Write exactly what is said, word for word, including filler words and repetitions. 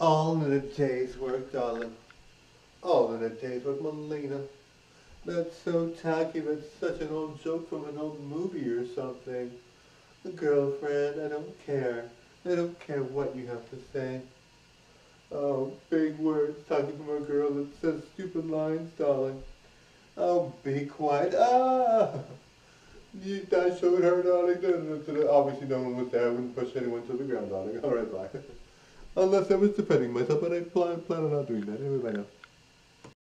All in a day's work, darling. All in a day's work, Melina. That's so tacky. That's such an old joke from an old movie or something. Girlfriend, I don't care. I don't care what you have to say. Oh, big words talking from a girl that says stupid lines, darling. Oh, be quiet. Ah! You, I showed her, darling. Da, da, da, da. Obviously, no one was there. I wouldn't push anyone to the ground, darling. All right, bye. Unless I was defending myself, but I plan, plan on not doing that. Anyway, bye now.